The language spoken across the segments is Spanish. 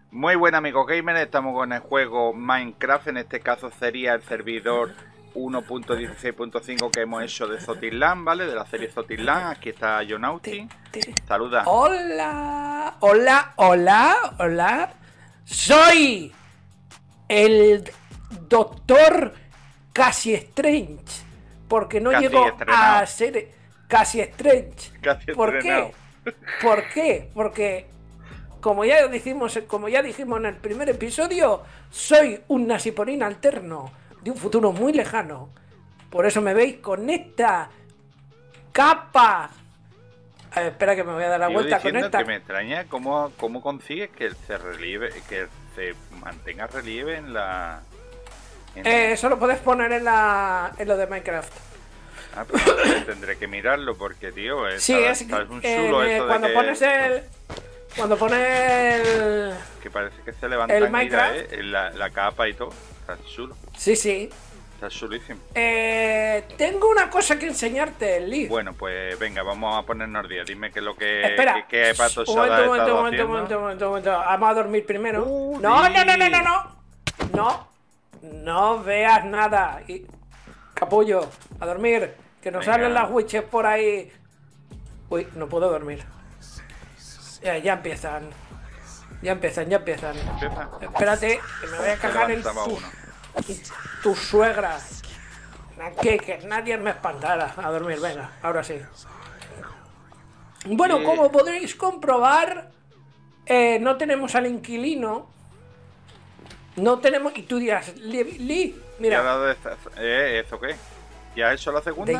Muy buen amigo gamer, estamos con el juego Minecraft. En este caso sería el servidor 1.16.5 que hemos hecho de Zotiland, ¿vale? De la serie Zotiland. Aquí está Jonauti. Saluda. Hola, hola, hola, hola. Soy el Doctor Casi Strange. Porque no Casi llego estrenado. a ser Casi Strange. Casi ¿Por estrenado. qué? ¿Por qué? Porque como ya dijimos en el primer episodio, soy un nasiporín alterno de un futuro muy lejano. Por eso me veis con esta capa. Espera que me voy a dar la Sigo vuelta con diciendo esta. que me extraña cómo consigues que se mantenga relieve en la... Eso lo puedes poner en lo de Minecraft. Ah, pero tendré que mirarlo porque, tío, Sí, es es un chulo eso de cuando que... pones el... Que parece que se levanta el Minecraft. la capa y todo. Está chulo. Sí. Está chulísimo. Tengo una cosa que enseñarte, Lee. Bueno, pues venga, vamos a ponernos al día. Dime qué es lo que... Espera. ¿Qué patosada Un haciendo? momento. Vamos a dormir primero. Sí. No veas nada. Capullo, a dormir. Que nos Venga. salen las witches por ahí. Uy, no puedo dormir. Ya empiezan. Empieza. Espérate, que me voy a cagar en Levantaba uno. tu suegra. Que nadie me espantara. A dormir, venga, ahora sí. Bueno, como podréis comprobar, no tenemos al inquilino. No tenemos... Y tú dirás, Lee, ¿Y ha mira, dado ¿eso qué? ¿Ya has hecho la segunda?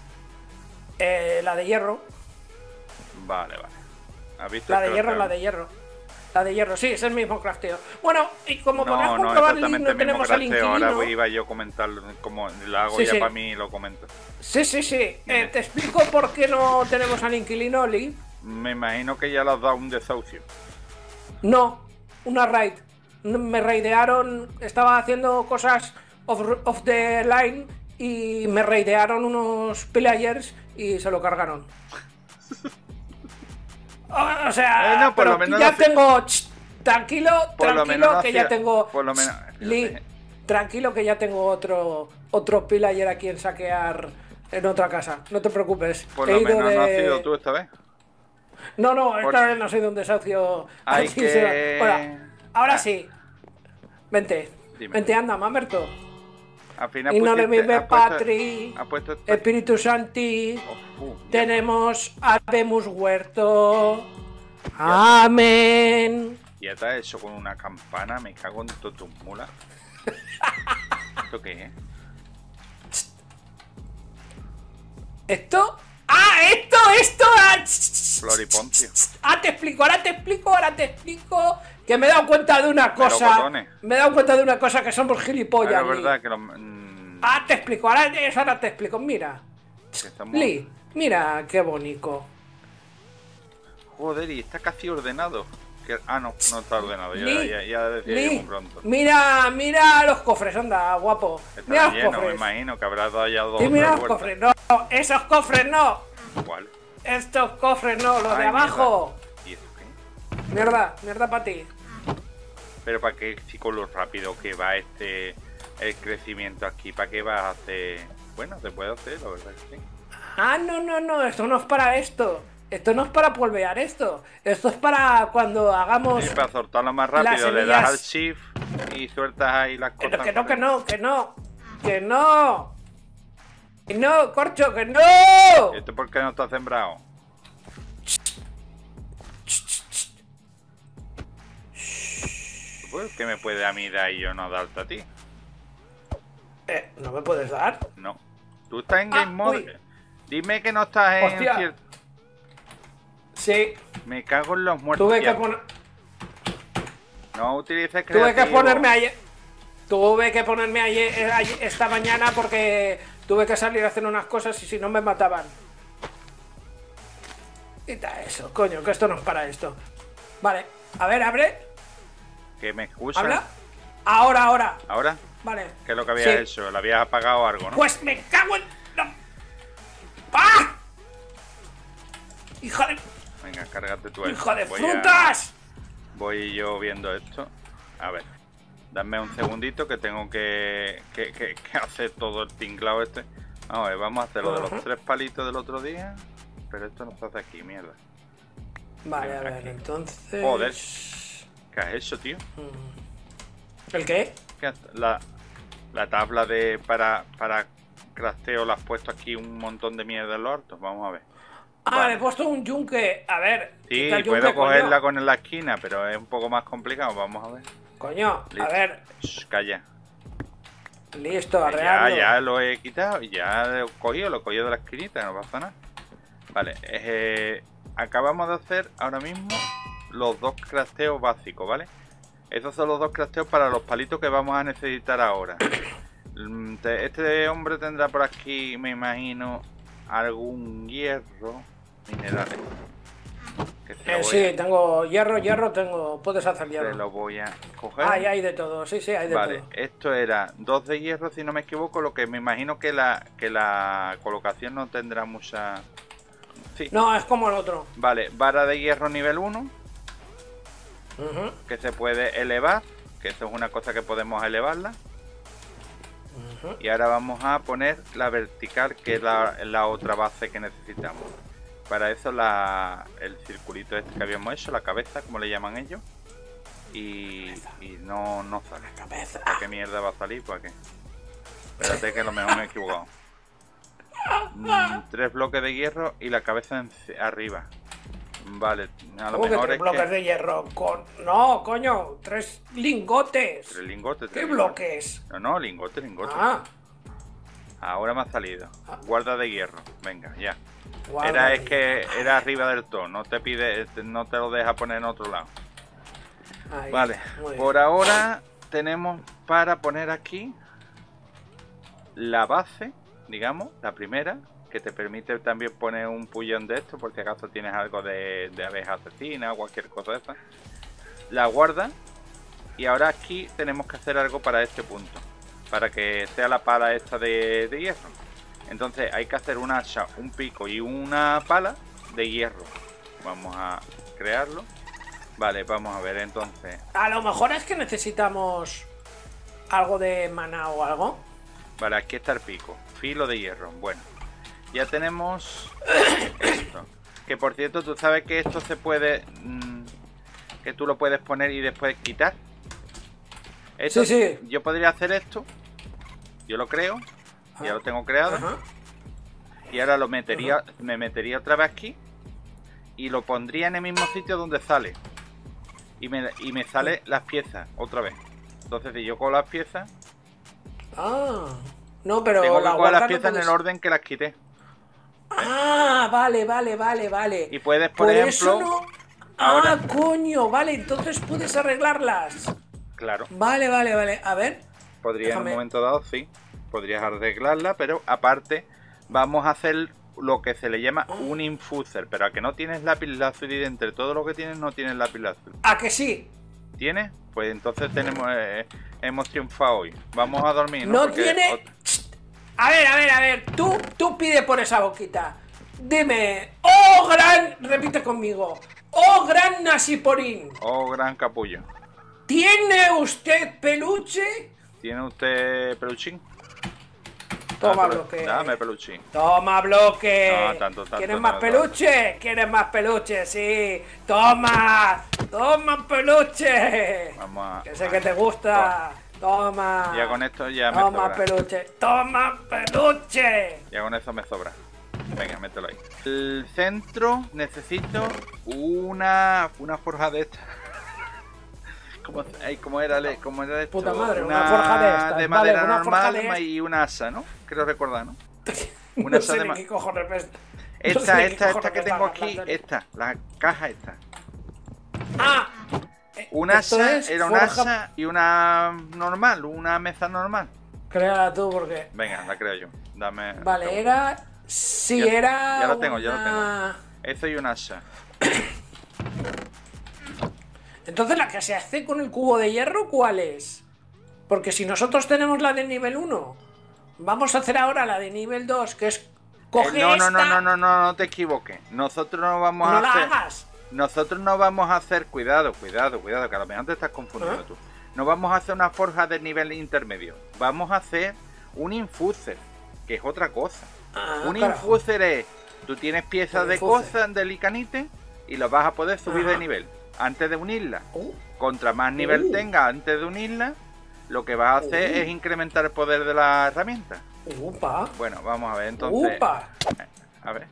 la de hierro. Vale. ¿Has visto La el de hierro, crafteo? la de hierro. La de hierro, sí, es el mismo crafteo. Bueno, y como podrás No comprobar, Lee, exactamente no el mismo tenemos al crafteo. Ahora inquilino. iba yo a comentarlo, como lo hago Sí, ya sí. para mí y lo comento. Sí. Te explico por qué no tenemos al inquilino, Lee. Me imagino que ya le has dado un desahucio. No, una raid. Me raidearon, estaba haciendo cosas off the line y me raidearon unos pillagers y se lo cargaron. O sea, No, por pero lo menos ya no- tengo... Tranquilo, Por lo menos no que ya hacía- tengo... por lo menos- Lee, tranquilo que ya tengo otro pillager a quien saquear en otra casa. No te preocupes. Por He lo ido menos no has de- sido tú esta vez. No, Por- esta vez no ha sido un desahucio. Hay así que- se va. Ahora sí. Vente. Dime. Vente, anda, mamerto. Al final Y no le pusiste- vive has puesto- Patri. has puesto Espíritu Santi. ya. Tenemos Habemus Huerto. Amén. Ya te has hecho con una campana, me cago en todas tus mulas. ¿Esto qué es? ¿Esto? ¡Ah! ¡Esto! Floriponcio. Ahora te explico. Que me he dado cuenta de una cosa. Melocotones. Me he dado cuenta de una cosa, que somos gilipollas. Ahora es Lee. verdad que lo... Ahora te explico, ahora te explico. Mira, que estamos... Lee, mira qué bonito. Joder, y está casi ordenado. No está ordenado. Lee, Ya decía yo Lee, muy pronto. mira los cofres, anda, guapo. Mira Está los lleno, me cofres. imagino que habrá dado ya dos Y mira o los tres cofres, no, esos cofres no. vueltas. ¿Cuál? Estos cofres no, los de Ay, abajo. ¿Y eso qué? Mierda para ti. Pero para qué, si con lo rápido que va el crecimiento aquí, ¿para qué vas a hacer? Bueno, se puede hacer, la verdad que sí. Ah, no, esto no es para esto. Esto no es para polvear esto. Esto es para cuando hagamos... Sí, para soltarlo más las rápido, le das al semillas. shift y sueltas ahí las cosas. Que no, Corcho, que no. ¿Y esto por qué no está sembrado? Pues que me puede a mí dar y yo no darte a ti. ¿No me puedes dar? No. Tú estás en Game Mode. uy. Dime que no estás en Hostia. cierto. Sí, Me cago en los muertos. tuve que ya. poner... No utilices Tuve que creativo. ponerme ayer, esta mañana, porque tuve que salir a hacer unas cosas y si no me mataban. Quita eso, coño, que esto no es para esto. Vale, a ver, abre. Que me excusa. ¿Habla? Ahora. ¿Ahora? Vale. ¿Qué es lo que habías Sí. hecho? ¿Le habías apagado algo, no? Pues me cago en... No. ¡Ah! ¡Hijo de... Venga, cárgate tú. ¡Hijo de Voy frutas! Voy yo viendo esto. A ver. Dame un segundito que tengo que hacer todo el tinglado este. Vamos a ver, vamos a hacer lo de los 3 palitos del otro día. Pero esto no se hace aquí, mierda. Vale, Venga, a ver, aquí. entonces... Joder. ¿Qué has hecho, tío? ¿El qué? La tabla de para crafteo la has puesto aquí un montón de mierda en los hartos. Vamos a ver. Ah, Vale. le he puesto un yunque. A ver. Sí, quita el puedo yunque, cogerla coño. con la esquina, pero es un poco más complicado. Vamos a ver. Coño, a Listo. ver. Shh, calla. Listo, Ya, arreando. ya lo he quitado. Ya lo he cogido de la esquinita, no pasa nada. Vale, acabamos de hacer ahora mismo los 2 crafteos básicos, ¿vale? Esos son los 2 crafteos para los palitos que vamos a necesitar ahora. Este hombre tendrá por aquí, me imagino, algún hierro, minerales. Que se lo voy Sí, tengo hierro, tengo. Puedes hacer se hierro. lo voy a coger. Hay de todo, sí, hay de Vale, todo. esto era 2 de hierro, si no me equivoco, lo que me imagino que la colocación no tendrá mucha... Sí. No, es como el otro. Vale, vara de hierro nivel 1, que se puede elevar, que eso es una cosa que podemos elevarla. Y ahora vamos a poner la vertical, que es la otra base que necesitamos. Para eso el circulito este que habíamos hecho, la cabeza, como le llaman ellos. Y no sale. Cabeza. ¿Para qué mierda va a salir? ¿Para qué? Espérate que a lo mejor me he equivocado. 3 bloques de hierro y la cabeza arriba. Vale, a lo ¿Cómo que mejor 3 es bloques que... de hierro? No, coño, 3 lingotes. 3 lingotes. ¿Qué 3 bloques? No, lingotes. Ah, Ahora me ha salido. Guarda de hierro. Venga, ya. guarda. Era arriba del todo. No te pide, no te lo deja poner en otro lado. Ahí, Vale, muy bien. por ahora tenemos para poner aquí la base, digamos, la primera, que te permite también poner un pullón de esto, por si acaso tienes algo de abeja asesina o cualquier cosa de esa. La guarda. Y ahora aquí tenemos que hacer algo para este punto, para que sea la pala esta de hierro. Entonces hay que hacer un hacha, un pico y una pala de hierro. Vamos a crearlo. Vale, vamos a ver entonces. A lo mejor es que necesitamos algo de maná o algo. Vale, aquí está el pico. Filo de hierro. Bueno, ya tenemos esto. Que por cierto, tú sabes que esto se puede... que tú lo puedes poner y después quitar. Esto, Sí. Yo podría hacer esto. Yo lo creo. Ya lo tengo creado. Ajá. Y ahora lo metería, me metería otra vez aquí. Y lo pondría en el mismo sitio donde sale. Y me sale las piezas otra vez. Entonces si yo cojo las piezas, Ah, no, pero tengo que la coger guarda las piezas no en el puedes- orden que las quité. Ah, vale. Y puedes, por eso ejemplo, no... ahora- Ah, coño, vale, entonces puedes arreglarlas. Claro, Vale. A ver. podría en Déjame. un momento dado, sí. Podrías arreglarla, pero aparte vamos a hacer lo que se le llama un infuser. Pero a que no tienes lapislázuli, entre todo lo que tienes no tienes lapislázuli. ¿A que sí? ¿Tienes? Pues entonces hemos triunfado hoy. Vamos a dormir, ¿no? No Porque tiene... A ver. Tú pide por esa boquita. Dime. ¡Oh, gran... Repite conmigo. ¡Oh, gran nasiporín! Oh, gran capullo. ¿Tiene usted peluche? ¿Tiene usted peluchín? Toma, Ah, bloque. Dame peluchín. Toma, bloque. No, tanto, ¿Quieres no, más no. peluche? ¿Quieres más peluche? Sí. Toma. Toma peluche. Vamos a... Que sé que te gusta. Toma. Ya con esto ya me Toma sobra. peluche. Toma peluche. Ya con eso me sobra. Venga, mételo ahí. El centro necesito una forja de esta. ¿Cómo era esto? Puta madre, una forja de estas. de Vale, madera una forja normal de y una asa, ¿no? Creo recordar, ¿no? No Una sé de ni ma- qué cojones me- no sé Esta ni qué cojones que me tengo estás aquí, hablando. esta, la caja esta. Ah. Un esto asa, es era un forja- asa y una normal, una mesa normal. Créala tú porque... Venga, la creo yo. Dame. Vale, dame. era... Sí, Ya- era... ya lo tengo. una- Eso y un asa. Entonces, la que se hace con el cubo de hierro, ¿cuál es? Porque si nosotros tenemos la de nivel 1, vamos a hacer ahora la de nivel 2, que es... Coge No esta... te equivoques. Nosotros no vamos No a la hacer. hagas. nosotros no vamos a hacer, cuidado, que a lo mejor te estás confundiendo tú. No vamos a hacer una forja de nivel intermedio. Vamos a hacer un infuser, que es otra cosa. Un infuser es, tú tienes piezas de cosas de licanite y los vas a poder subir de nivel antes de unirla. Contra más nivel tengas antes de unirla, lo que vas a hacer es incrementar el poder de la herramienta. Bueno, vamos a ver entonces. A ver.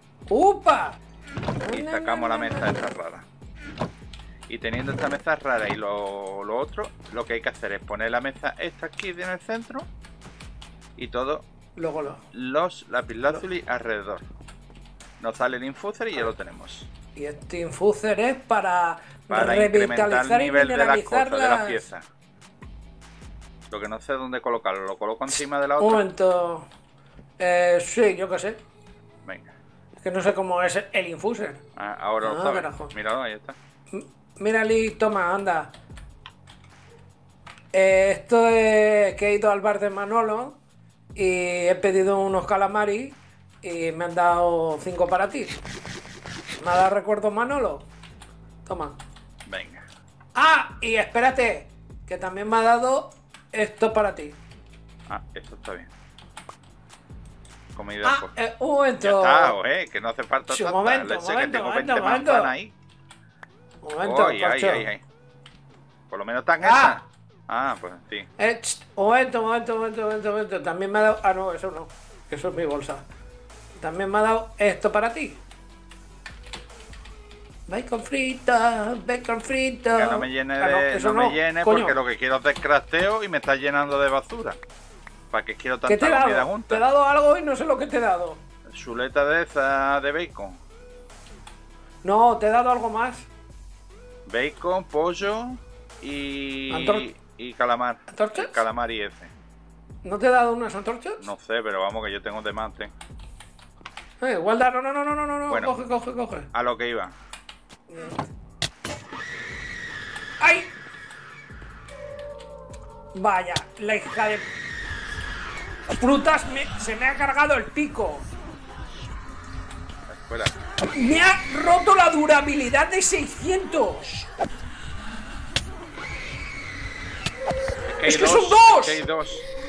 Y sacamos la mesa esta rara. Y teniendo esta mesa rara y lo otro, lo que hay que hacer es poner la mesa esta aquí en el centro y todo los lapislázuli alrededor. Nos sale el infuser y ya lo tenemos. Y este infuser es para incrementar el nivel de las cosas, de las piezas. Lo que no sé dónde colocarlo, ¿lo coloco encima de la otra? Un momento. Sí, yo qué sé. Venga. Es que no sé cómo es el infuser. Ahora lo sabes. Míralo, ahí está. Mira, Lee, toma, anda. Esto es que he ido al bar de Manolo y he pedido unos calamaris y me han dado 5 para ti. ¿Me ha dado recuerdo Manolo? Toma. Venga. Y espérate, que también me ha dado esto para ti. Esto está bien. Comida. Un momento. Ya está, que no hace falta sí, tanta. Un momento. Ahí. Un momento, ahí. Por lo menos están esas. Pues sí. Un momento. También me ha dado... no, eso no. Eso es mi bolsa. También me ha dado esto para ti. Bacon frito. Que no me llene no me llene porque lo que quiero es descrafteo y me está llenando de basura. ¿Para qué quiero tanta comida junta? Te he dado algo y no sé lo que te he dado. Chuleta de esa de bacon. No, te he dado algo más. Bacon, pollo y calamar. ¿Antorchas? Calamar y ese. ¿No te he dado unas antorchas? No sé, pero vamos que yo tengo de mate. Igual da, no. Bueno, coge. A lo que iba. ¡Ay! Vaya, la hija de... Frutas, se me ha cargado el pico. Espera. Me ha roto la durabilidad de 600. ¡Es que son dos! Hay dos.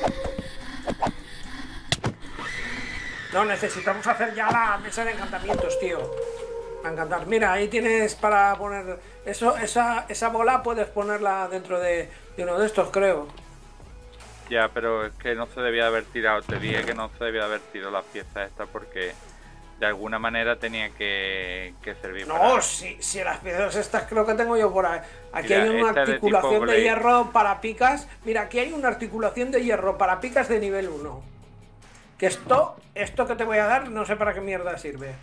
No, necesitamos hacer ya la mesa de encantamientos, tío. A encantar. Mira, ahí tienes para poner... Esa bola puedes ponerla dentro de uno de estos, creo. Ya, pero es que no se debía haber tirado. Te dije que no se debía haber tirado las piezas estas porque de alguna manera tenía que servir. No, si las piezas estas creo que tengo yo por ahí. Aquí hay una articulación de hierro para picas. Mira, aquí hay una articulación de hierro para picas de nivel 1. Que esto que te voy a dar no sé para qué mierda sirve.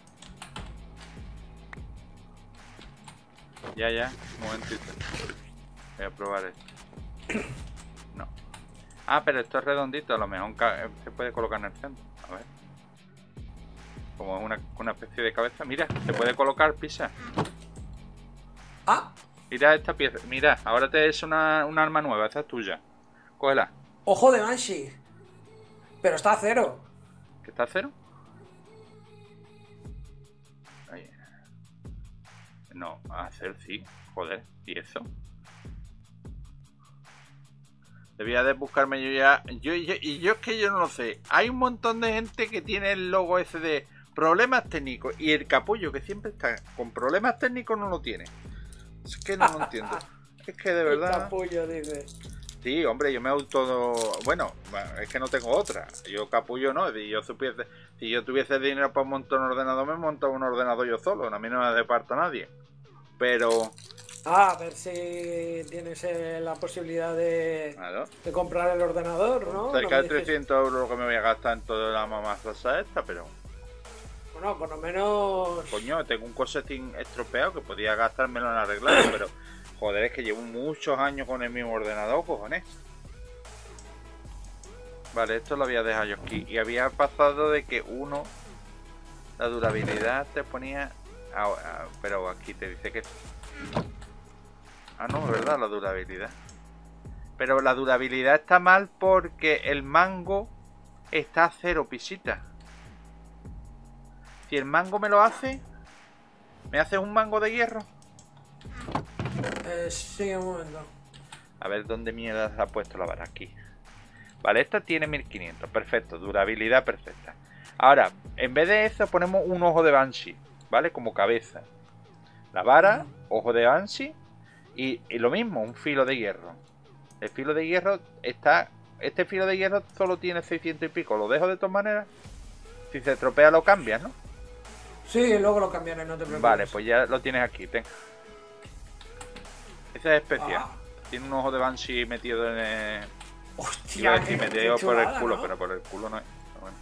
Ya, un momentito. Voy a probar esto. No. Pero esto es redondito, a lo mejor se puede colocar en el centro. A ver. Como es una especie de cabeza. Mira, se puede colocar pizza. Mira esta pieza. Mira, ahora te es un arma nueva, esta es tuya. Cógela. Ojo de Banshee. Pero está a 0. ¿Qué está a 0? Ahí. No, a 0 sí. Joder, ¿y eso? Debía de buscarme yo ya. Yo es que yo no lo sé. Hay un montón de gente que tiene el logo ese de problemas técnicos. Y el capullo que siempre está con problemas técnicos no lo tiene. Es que no lo entiendo. Es que de verdad. El capullo, dice. Sí, hombre, yo me auto... Bueno, es que no tengo otra. Yo capullo no. Si yo tuviese dinero para montar un ordenador, me montaba un ordenador yo solo. A mí no me departa nadie. Pero... A ver si tienes la posibilidad de comprar el ordenador, ¿no? Cerca de 300 euros lo que me voy a gastar en toda la mamazasa esta, pero... Bueno, por lo menos... Coño, tengo un cosetín estropeado que podía gastármelo en arreglarlo, pero... Joder, es que llevo muchos años con el mismo ordenador, cojones. Vale, esto lo había dejado yo aquí. Y había pasado de que la durabilidad te ponía... pero aquí te dice que... no, es verdad, la durabilidad. Pero la durabilidad está mal porque el mango está a 0 pisita. Si el mango me lo hace, ¿Me haces un mango de hierro? Sí, un momento. A ver dónde mierda se ha puesto la vara. Aquí. Vale, esta tiene 1500. Perfecto, durabilidad perfecta. Ahora, en vez de eso ponemos un ojo de Banshee, ¿vale? Como cabeza. La vara, ojo de Banshee y lo mismo, un filo de hierro. El filo de hierro está... Este filo de hierro solo tiene 600 y pico. Lo dejo de todas maneras. Si se estropea lo cambias, ¿no? Sí, luego lo cambiaré, no te preocupes. Vale, pues ya lo tienes aquí, ten. Ese es especial. Tiene un ojo de Banshee metido en el... Hostia, metido por el culo, ¿no? Pero por el culo no es. Bueno.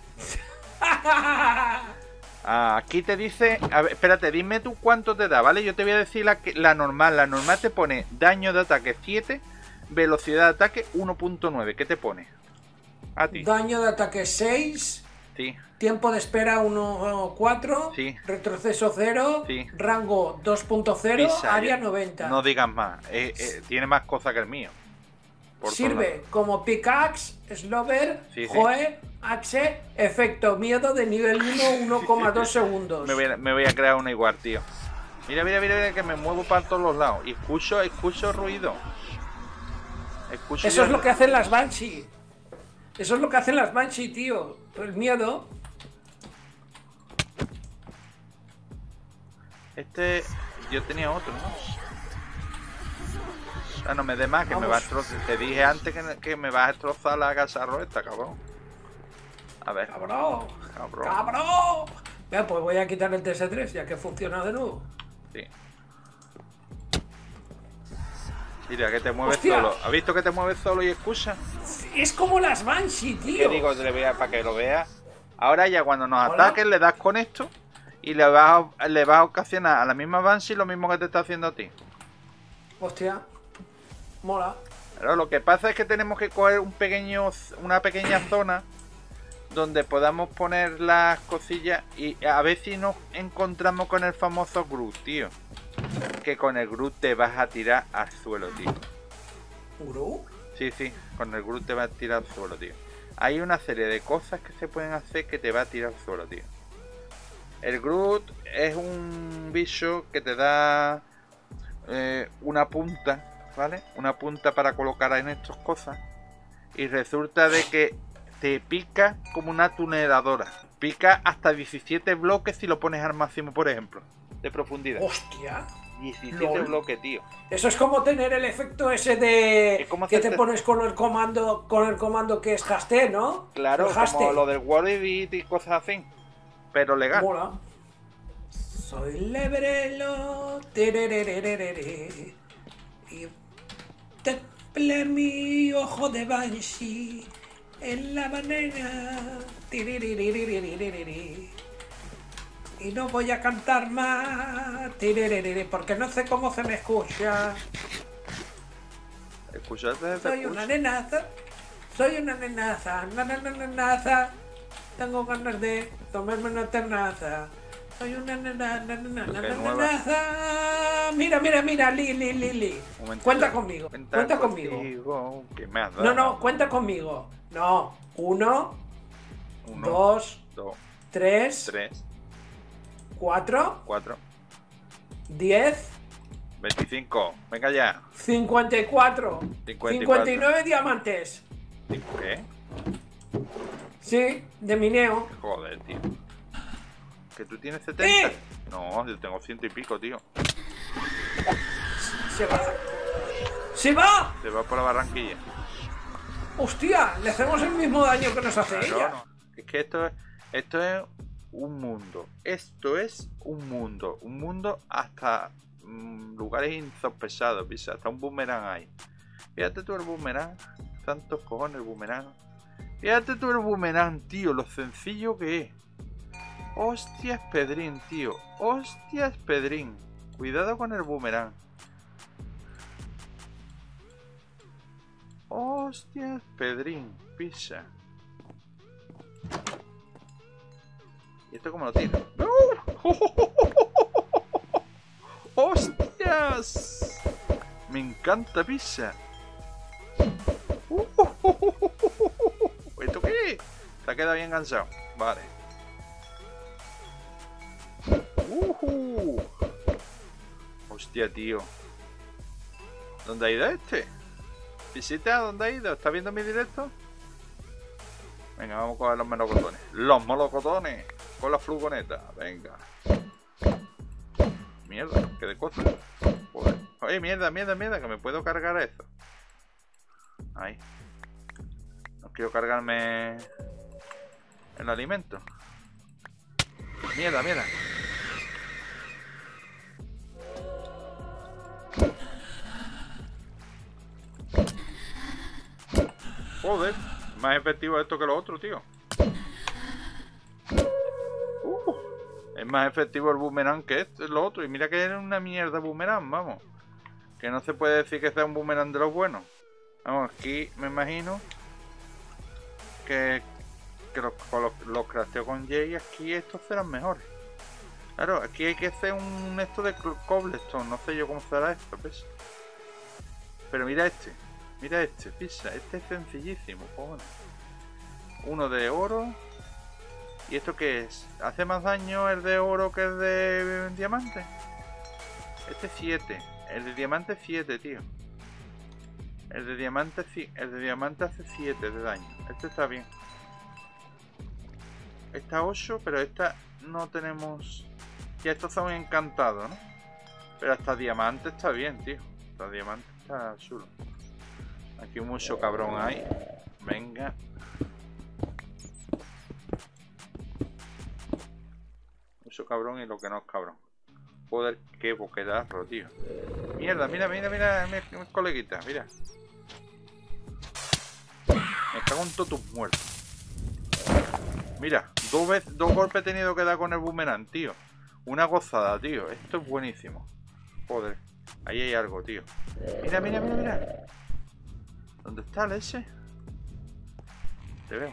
Aquí te dice... A ver, espérate, dime tú cuánto te da, ¿vale? Yo te voy a decir la normal. La normal te pone daño de ataque 7, velocidad de ataque 1.9. ¿Qué te pone? A ti. Daño de ataque 6. Sí. Tiempo de espera 1.4. Sí. Retroceso 0. Sí. Rango 2.0. Área 90. No digas más. Tiene más cosas que el mío. Sirve como pickaxe, slover, joe, axe, efecto miedo de nivel 1, 1,2 segundos. Me voy a crear una igual, tío. Mira, que me muevo para todos los lados. Y escucho ruido. Eso es lo que hacen las Banshee. Eso es lo que hacen las Banshee, tío. El miedo. Yo tenía otro, ¿no? No me dé más, que Vamos. me va a destrozar. Te dije antes que me vas a destrozar la cacharro esta, cabrón. A ver. ¡Cabrón! Venga, pues voy a quitar el TS3 ya que funciona de nuevo. Sí. Mira, que te mueves ¡Hostia! solo. ¿Has visto que te mueves solo y escucha? Es como las Banshee, tío. ¿Qué digo? Para que lo veas. Ahora ya cuando nos Hola. ataquen le das con esto y le vas a ocasionar a la misma Banshee lo mismo que te está haciendo a ti. Hostia. Mola. Pero lo que pasa es que tenemos que coger una pequeña zona donde podamos poner las cosillas y a ver si nos encontramos con el famoso Groot, tío. Que con el Groot te vas a tirar al suelo, tío. ¿Groot? Sí, con el Groot te vas a tirar al suelo, tío. Hay una serie de cosas que se pueden hacer que te va a tirar al suelo, tío. El Groot es un bicho que te da una punta, ¿vale? Una punta para colocar en estas cosas. Y resulta de que te pica como una tuneladora. Pica hasta 17 bloques si lo pones al máximo, por ejemplo, de profundidad. Hostia. 17 bloques, tío. Eso es como tener el efecto ese de Es como que te hacerte- pones con el comando que es haste, ¿no? Claro, El haste. como lo del Word Edit y cosas así. Pero legal. Mola. Soy lebrelo. Tererererere, y temple mi ojo de Banshee en la banana. Tiriririririririri. Y no voy a cantar más. Tiririri, porque no sé cómo se me escucha. ¿Escuchaste? Soy una nenaza. Soy una nenaza. Nenaza. Tengo ganas de tomarme una ternaza. Soy una nenaza. Mira, Li. Cuenta conmigo. Cuenta conmigo. ¿Qué me has dado? No, cuenta conmigo. No. 1, 1, 2, 2, 3, 3, 4, 4, 10, 25. Venga ya. 54, 59 diamantes. ¿Qué? Sí, de mineo. Joder, tío. ¿Que tú tienes 70? ¡Eh! No, yo tengo 100 y pico, tío. Se va. ¡Se va! Te vas por la Barranquilla. ¡Hostia! Le hacemos el mismo daño que nos hace ella. No. Es que esto es un mundo. Esto es un mundo. Un mundo hasta lugares insospechados, ¿viste? Hasta un boomerang hay. Fíjate tú el boomerang. Tantos cojones el boomerang. Fíjate tú el boomerang, tío. Lo sencillo que es. Hostias, Pedrín, tío. Hostias, Pedrín. Cuidado con el boomerang. Hostias, Pedrín. Pisa. ¿Y esto cómo lo tiro? ¡No! ¡Hostias! Me encanta pizza. ¿Esto qué? ¿Te ha quedado bien cansado? Vale. Hostia, tío. ¿Dónde ha ido este? Visita, ¿dónde ha ido? ¿Está viendo mi directo? Venga, vamos a coger los melocotones. ¡Los melocotones! Con la furgoneta. Venga. Mierda, qué de cosas. Joder. Oye, mierda, que me puedo cargar eso. Ahí. No quiero cargarme el alimento. Mierda. Joder, más efectivo esto que lo otro, tío. Es más efectivo el boomerang que lo otro. Y mira que era una mierda boomerang, vamos. Que no se puede decir que sea un boomerang de los buenos. Vamos, aquí me imagino que los crafteos con Jay, aquí estos serán mejores. Claro, aquí hay que hacer un esto de cobblestone. No sé yo cómo será esto, ¿ves? Pero mira este, pisa. Este es sencillísimo, joder. Uno de oro. ¿Y esto qué es? ¿Hace más daño el de oro que el de diamante? Este 7. El de diamante 7, tío. El de diamante hace 7 de daño. Este está bien. Esta 8, pero esta no tenemos... Ya estos son encantados, ¿no? Pero hasta diamante está bien, tío. Hasta diamante está chulo. Aquí mucho cabrón hay. Venga. Mucho cabrón y lo que no es cabrón. Joder, qué boquedazo, tío. Mierda, mira, mi coleguita, mira. Me cago en todos tus muertos. Mira, dos golpes he tenido que dar con el boomerang, tío. Una gozada, tío. Esto es buenísimo. Joder, ahí hay algo, tío. Mira. ¿Dónde está el ese? Te veo.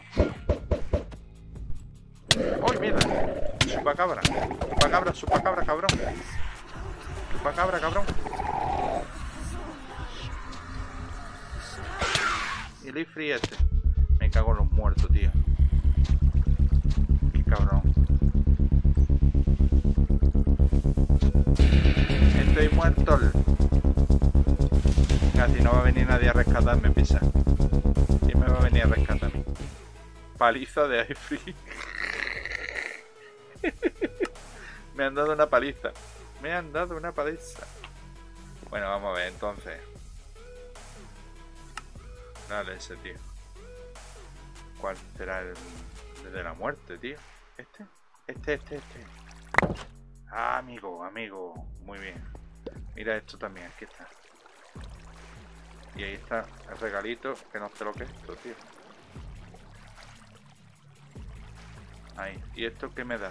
¡Ay, mierda! Chupacabra, cabrón. Chupacabra, cabrón. Y el free este. Me cago en los muertos, tío. Qué cabrón. Estoy muerto. Casi no va a venir nadie a rescatarme, pisa. ¿Quién me va a venir a rescatar? Paliza de iFree. Me han dado una paliza. Bueno, vamos a ver entonces. Dale ese, tío. ¿Cuál será el de la muerte, tío? Este. Ah, amigo. Muy bien. Mira esto también, aquí está. Y ahí está el regalito, que no sé lo que es esto, tío. Ahí. ¿Y esto qué me da?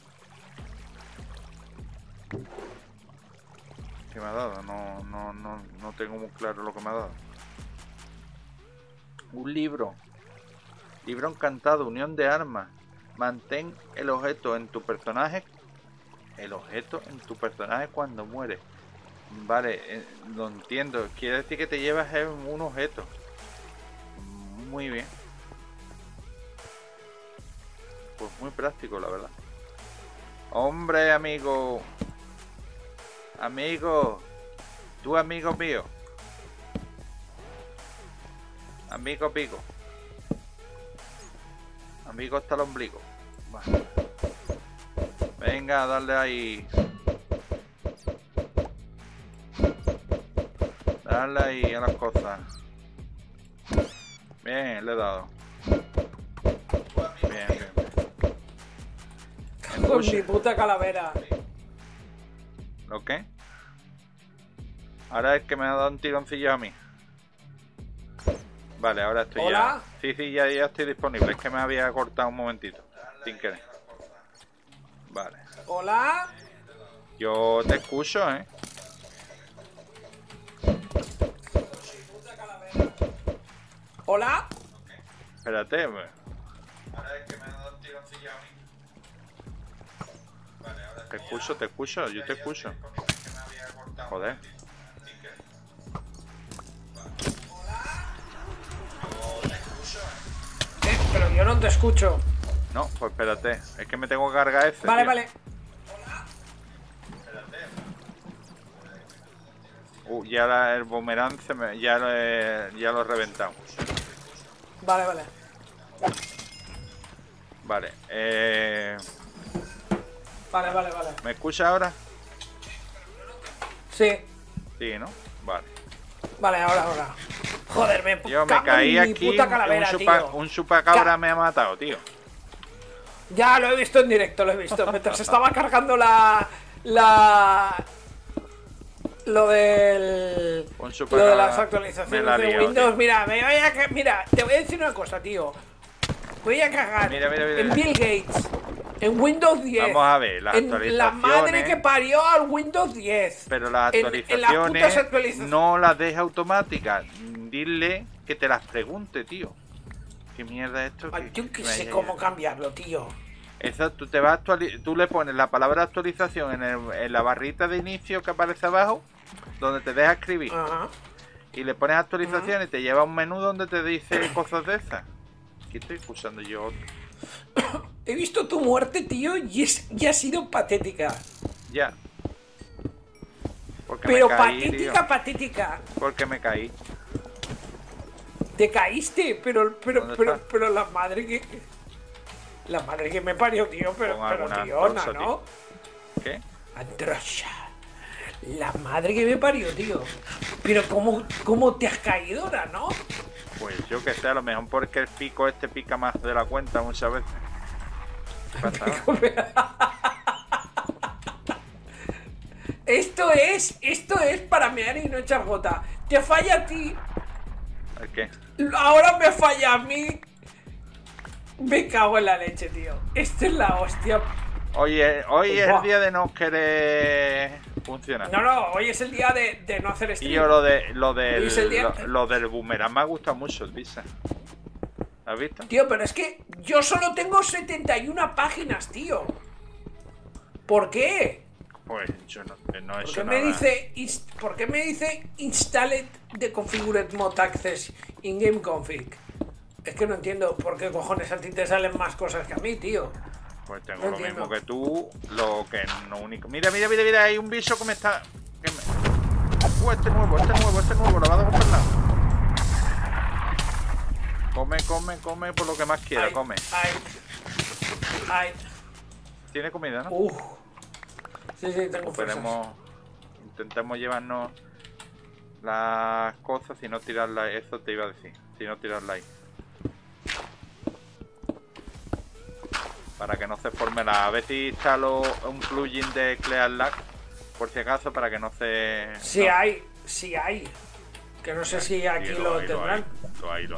¿Qué me ha dado? No tengo muy claro lo que me ha dado. Un libro. Libro encantado, unión de armas. Mantén el objeto en tu personaje. El objeto en tu personaje cuando muere. Vale, lo entiendo. Quiere decir que te llevas un objeto. Muy bien. Pues muy práctico, la verdad. Hombre, amigo. Tú amigo mío. Amigo pico. Amigo hasta el ombligo. Vale. Venga, dale ahí. Dale ahí a las cosas. Bien, le he dado. Bien. Con mi puta calavera. ¿Lo qué? Ahora es que me ha dado un tironcillo a mí. Vale, ahora estoy ¿Hola? ya. Sí, ya estoy disponible. Es que me había cortado un momentito. Sin querer. Vale. ¿Hola? Yo te escucho, ¿eh? ¿Hola? Espérate. Ahora es que me ha dado un tironcillo a mí. Vale, ahora te escucho, yo te escucho. Joder. Pero yo no te escucho. No, pues espérate. Es que me tengo que cargar ese. Vale, tío. vale. Ya el boomerang ya lo he reventado. Vale, vale. Vale, Vale. ¿me escucha ahora? Sí. Sí, ¿no? Vale. Vale, ahora. Joder, Yo me caí aquí, un chupacabra me ha matado, tío. Ya, lo he visto en directo, Mientras estaba cargando lo de las actualizaciones de Windows. Tío. Mira, te voy a decir una cosa, tío. Voy a cagar en Bill Gates, en Windows 10. Vamos a ver, las actualizaciones. La madre que parió al Windows 10. Pero las actualizaciones no las deja automáticas. Dile que te las pregunte, tío. ¿Qué mierda es esto? Yo que sé cómo cambiarlo, tío. Eso, tú le pones la palabra actualización en la barrita de inicio que aparece abajo, donde te deja escribir. Y le pones actualización y te lleva a un menú donde te dice cosas de esas. ¿Qué estoy escuchando yo? He visto tu muerte, tío, y ha sido patética. Ya. Pero me caí, patética. Porque me caí. Te caíste, pero la madre que... La madre que me parió, tío, pero tío, ¿no? ¿Qué? Androcha. La madre que me parió, tío. Pero ¿cómo te has caído ahora, no? Pues yo que sé, a lo mejor porque el pico este pica más de la cuenta muchas veces. Esto es para mear y no echar gota. Te falla a ti. ¿El qué? Ahora me falla a mí. Me cago en la leche, tío. Esta es la hostia. Hoy es el día de no querer funcionar. No, hoy es el día de no hacer stream. Y yo lo del boomerang me ha gustado mucho, el Visa. ¿Has visto? Tío, pero es que yo solo tengo 71 páginas, tío. ¿Por qué? Pues yo no he hecho nada. ¿Por qué me dice installed the configured mod access in game config? Es que no entiendo por qué cojones a ti te salen más cosas que a mí, tío. Pues tengo lo mismo que tú, lo que no único... Mira, hay un bicho que me está... Este nuevo, lo va a dar por el lado. Come por lo que más quiera, come. Tiene comida, ¿no? Sí, tengo fresas. Intentemos llevarnos las cosas y no tirarlas, eso te iba a decir, si no tirarlas ahí. Para que no se forme a ver si instalo un plugin de Clear Lag, por si acaso, para que no se... Sí hay. Que no sé si aquí lo tendrán. Lo hay.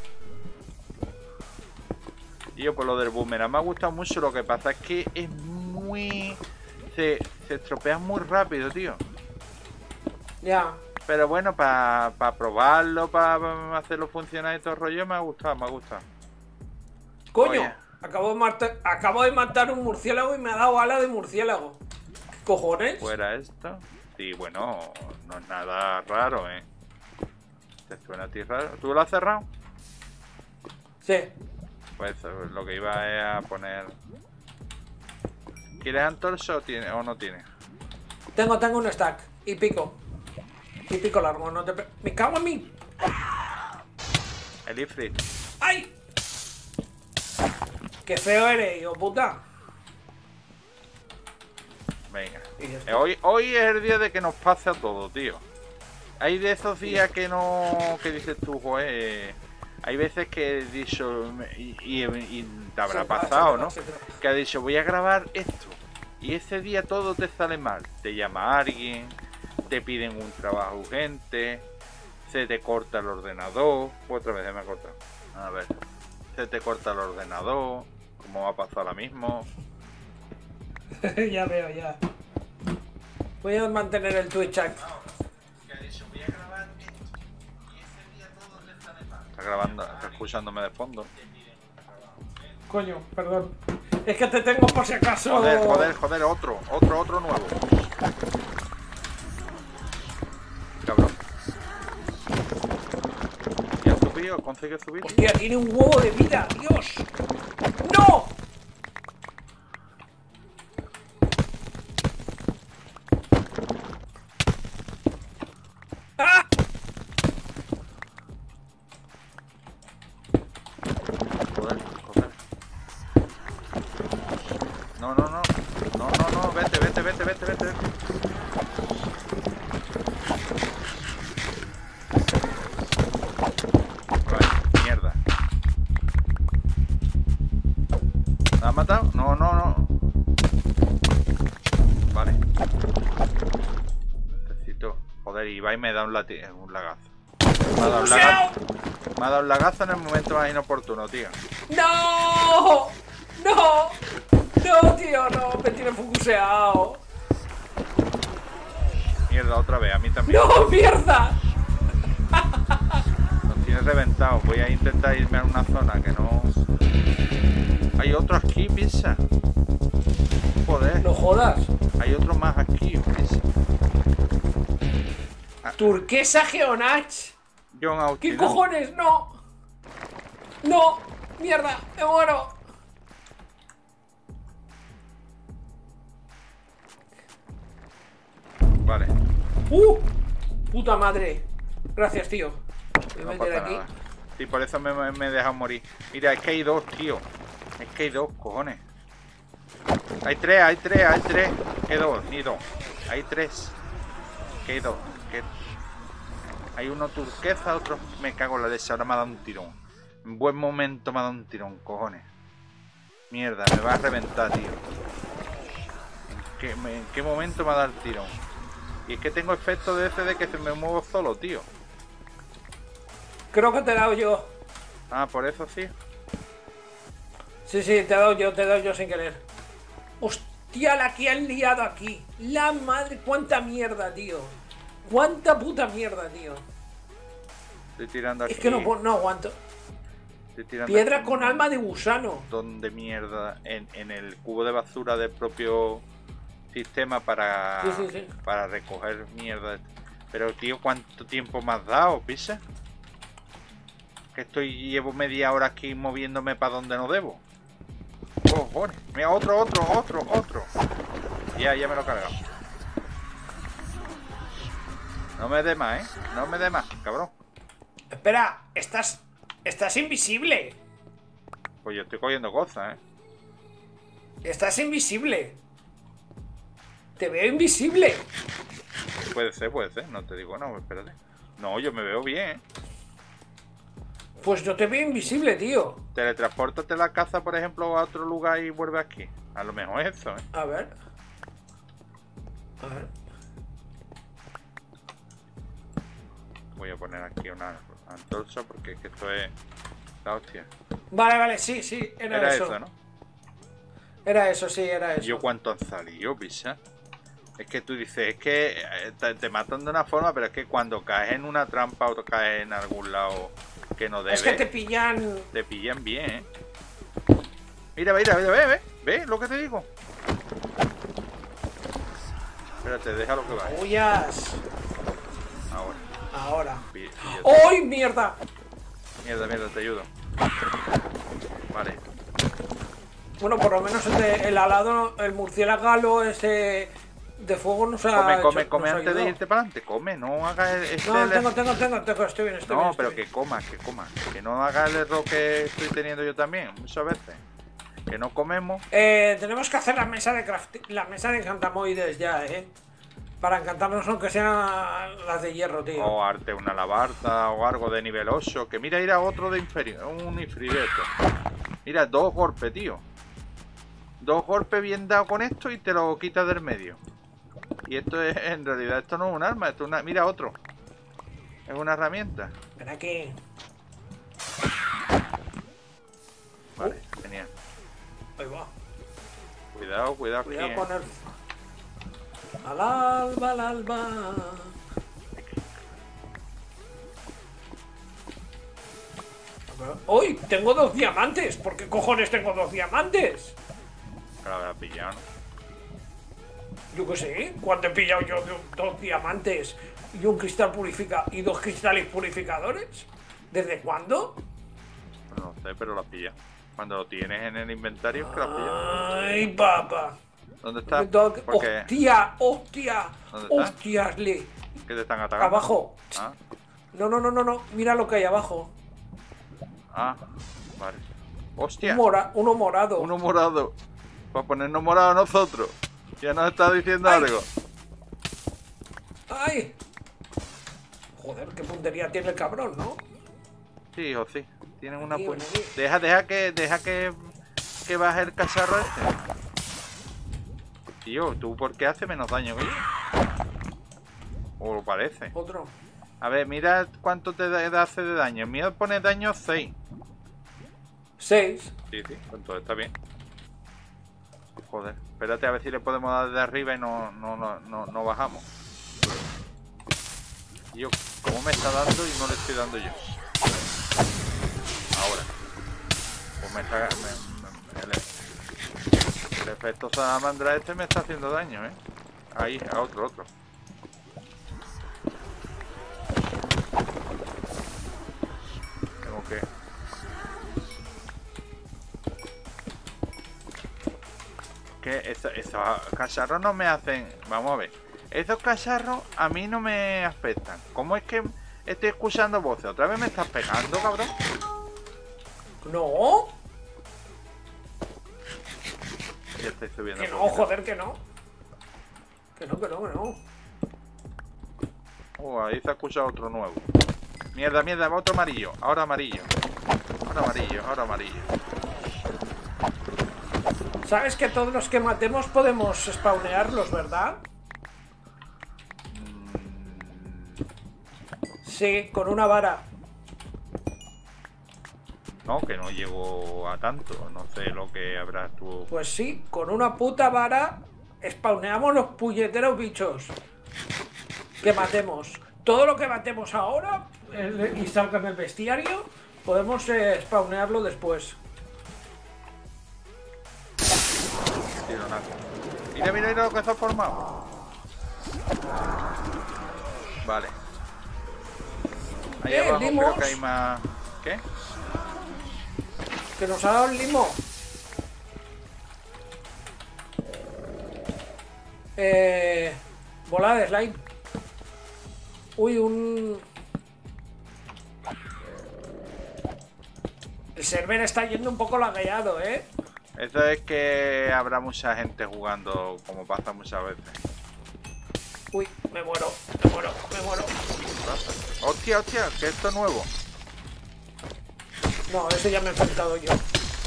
Y yo por lo del boomerang me ha gustado mucho, lo que pasa es que es muy... Se estropea muy rápido, tío. Ya. Pero bueno, para probarlo, para hacerlo funcionar y todo el rollo, me ha gustado. Coño. Oye. Acabo de matar un murciélago y me ha dado ala de murciélago. ¿Qué cojones? ¿Fuera esto? Sí, bueno, no es nada raro, ¿eh? ¿Te suena a ti raro? ¿Tú lo has cerrado? Sí. Pues lo que iba es a poner... ¿Quieres antorcha o no tiene? Tengo un stack y pico. Y pico largo, no te... ¡Me cago en mí! El Ifrit. ¡Ay! ¡Qué feo eres, hijo puta! Venga. Hoy es el día de que nos pase a todo, tío. Hay de esos días que no... que dices tú, joder... Hay veces que he dicho... Y te habrá pasado, ¿no? Que ha dicho, voy a grabar esto. Y ese día todo te sale mal. Te llama alguien, te piden un trabajo urgente, se te corta el ordenador. Otra vez me ha cortado. A ver. Se te corta el ordenador, como va a pasar ahora mismo. Ya veo, ya. Voy a mantener el Twitch aquí. Está grabando, está escuchándome de fondo. Coño, perdón. Es que te tengo por si acaso. Joder, otro nuevo. Cabrón. ¿Y has subido? ¿Consigues subir? Hostia, tiene un huevo de vida, Dios. ¡No! No, no, no. No, no, no. Vete, vete, vete, vete, vete. Vale, mierda. ¿Me has matado? No, no, no. Vale. Necesito. Joder, Ibai me da un lagazo. Me ha dado un lagazo. Me ha dado un lagazo en el momento más inoportuno, tío. ¡No! ¡No! ¡No, tío! ¡No! Me tiene fukuseado. Mierda, otra vez, a mí también. ¡No, mierda! Nos tienes reventado. Voy a intentar irme a una zona que no... Hay otro aquí, pizza. Joder. No jodas. Hay otro más aquí, pizza. Turquesa Geonach. John Austin. ¿Qué cojones? ¡No! ¡No! ¡Mierda! ¡Me muero! Vale. ¡Puta madre! Gracias, tío. Me No voy a pasa meter aquí. nada. Sí, por eso me he dejado morir. Mira, es que hay dos, tío. Es que hay dos, cojones. Hay tres, hay tres, hay tres. ¿Qué dos? Ni dos. Hay tres. ¿Qué dos? ¿Qué? Hay uno turquesa, otro... Me cago en la leche. Ahora me ha dado un tirón. En buen momento me ha dado un tirón, cojones. Mierda, me va a reventar, tío. ¿En qué momento me ha dado el tirón? Y es que tengo efecto de ese de que se me muevo solo, tío. Creo que te he dado yo. Ah, por eso sí. Sí, te he dado yo sin querer. Hostia, la que han liado aquí. La madre, cuánta mierda, tío. Cuánta puta mierda, tío. Estoy tirando aquí. Es que no aguanto. Estoy tirando Piedra aquí con alma de gusano. de mierda en el cubo de basura del propio sistema para Sí. para recoger mierda. Pero tío, ¿cuánto tiempo me has dado, pisa? Que llevo media hora aquí moviéndome para donde no debo. Cojones. Mira, otro. Ya me lo he cargado. No me dé más, no me dé más, cabrón. Espera, estás invisible. Pues yo estoy cogiendo cosas, Estás invisible. Te veo invisible. Puede ser, no te digo no, espérate. No, yo me veo bien, Pues yo te veo invisible, tío. Teletranspórtate la casa, por ejemplo, a otro lugar y vuelve aquí. A lo mejor es eso, A ver. Voy a poner aquí una antorcha porque es que esto es la hostia. Vale, sí, era eso. ¿no? Era eso, sí, era eso. ¿Yo cuánto han salido, pisa? Es que tú dices, es que te matan de una forma, pero es que cuando caes en una trampa o caes en algún lado que no debes... Es que te pillan... Te pillan bien, Mira, ve lo que te digo. Espérate, déjalo que vaya. ¡Huyas! Ahora. ¡Ay, mierda! Mierda, te ayudo. Vale. Bueno, por lo menos el alado, el murciélago ese de fuego nos ha Come antes de irte para adelante. Come, no hagas No, tengo, estoy bien. No, pero que coma. Que no haga el error que estoy teniendo yo también, muchas veces. Que no comemos. Tenemos que hacer la mesa de encantamoides ya, para encantarnos aunque sean las de hierro, tío. O arte una labarta o algo de nivel 8. Que mira, ir a otro de inferior. Un infrideto. Mira, 2 golpes, tío. 2 golpes bien dados con esto y te lo quitas del medio. Y esto es, en realidad, esto no es un arma, esto es una... Mira, otro. Es una herramienta. Ven aquí. Vale, genial. Ahí va. Cuidado aquí. Cuidado con el... Al alba. ¡Uy! Tengo 2 diamantes. ¿Por qué cojones tengo 2 diamantes? Que lo habrás pillado, ¿no? Yo qué sé. ¿Cuándo he pillado yo 2 diamantes y un cristal y 2 cristales purificadores? ¿Desde cuándo? No sé, pero lo has pillado. Cuando lo tienes en el inventario es que lo has pillado. ¡Ay, papá! ¿Dónde está? ¡Hostia! ¿Dónde está? ¡Hostias! ¿Qué te están atacando? Abajo. ¿Ah? No. Mira lo que hay abajo. Ah, vale. ¡Hostia! Uno morado. Uno morado. Para ponernos morados a nosotros. Ya nos está diciendo ¡Ay! algo. ¡Ay! Joder, qué puntería tiene el cabrón, ¿no? Sí, hijo, sí. Tienen una Aquí, puta. aquí. Deja que baje el cacharro este. Tío, ¿tú por qué hace menos daño que yo? O lo parece. Otro. A ver, mira cuánto hace de daño. El mío pone daño 6. 6. Sí, entonces está bien. Joder, espérate a ver si le podemos dar de arriba y no bajamos. Yo, ¿cómo me está dando y no le estoy dando yo? Ahora. Pues me está... el efecto salamandra este me está haciendo daño, ¿eh? Ahí, a otro. Tengo que... Que esos cacharros no me hacen... Vamos a ver. Esos cacharros a mí no me afectan. ¿Cómo es que estoy escuchando voces? ¿Otra vez me estás pegando, cabrón? No. Ya estoy subiendo. Que no, joder, que no. Que no. Ahí se ha escuchado otro nuevo. Mierda, otro amarillo. Ahora amarillo. Sabes que todos los que matemos podemos spawnearlos, ¿verdad? Sí, con una vara. No, que no llego a tanto. No sé lo que habrás tú. Pues sí, con una puta vara spawneamos los puñeteros bichos que matemos. Todo lo que matemos ahora y salga en el bestiario, podemos spawnearlo después. Mira lo que se ha formado. Vale. Ahí abajo limos. creo que hay más. ¿Qué? Que nos ha dado el limo. Bola de slime. Uy, el server está yendo un poco lagueado, ¿eh? Eso es que habrá mucha gente jugando, como pasa muchas veces. Uy, me muero. Hostia, que esto es nuevo. No, ese ya me he enfrentado yo.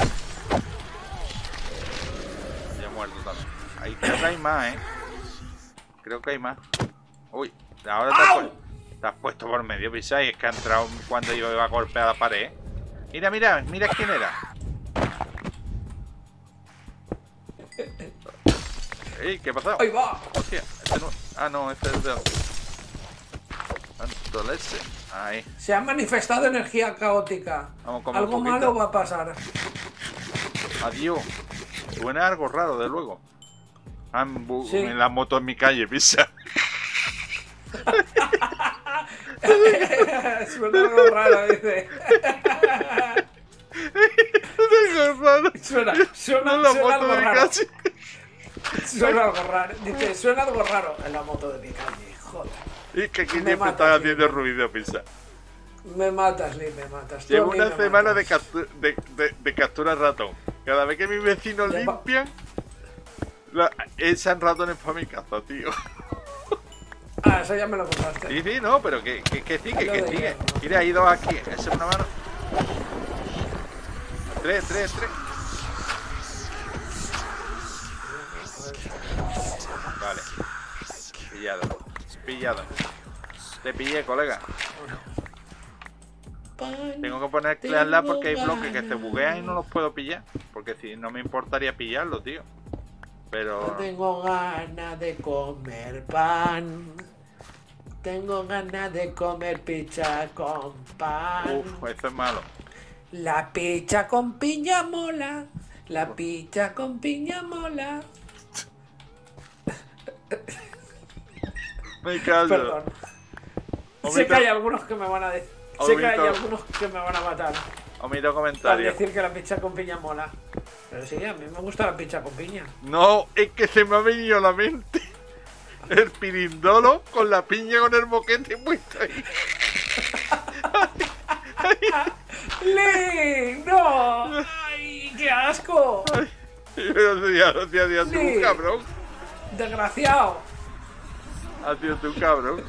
Ya he muerto también. Ahí creo que hay más, Creo que hay más. Uy, ahora te has puesto por medio, Pisai. Es que ha entrado cuando yo iba a golpear la pared. Mira quién era. ¡Ey! ¿Qué ha pasado? ¡Ahí va! Hostia, este no... Ah, no, este es de... Tanto leche. Ahí. Se ha manifestado energía caótica. Vamos a comer Algo un poquito. malo va a pasar. Adiós. Suena algo raro, de luego. Sí. En la moto en mi calle, pisa. Suena algo raro, dice. Suena en la algo moto de mi raro. calle. Suena algo raro. Dice, suena algo raro en la moto de mi calle. Joder. Y que aquí Me siempre matas, están Lee. haciendo ruido, pisa. Me matas, Lee, me matas. Tú Llevo a mí una me semana matas. de captura ratón. Cada vez que mis vecinos limpian, echan ratones para mi casa, tío. Ah, eso ya me lo contaste. Sí, no, pero que sigue, Lo que de sigue. hierro. Mira, hay dos aquí. Esa es una mano. Tres. Vale. Pillado. Te pillé, colega. Tengo que poner clearla porque hay bloques que se buguean y no los puedo pillar. Porque si no me importaría pillarlo, tío. Pero... No tengo ganas de comer pan. Tengo ganas de comer pizza con pan. Uf, eso es malo. La pizza con piña mola. La pizza con piña mola. Me callo. Perdón. Sé que hay algunos que me van a decir. Sé que hay algunos que me van a matar Omito al comentario. decir que la pizza con piña mola. Pero sí, a mí me gusta la pizza con piña. No, es que se me ha venido a la mente el pirindolo con la piña con el boquete puesto ahí. ¡Lee! ¡No! ¡Ay, qué asco! Ay, Pero ya lo hacía tú, Sí. cabrón. Desgraciado. Hacía tú, cabrón.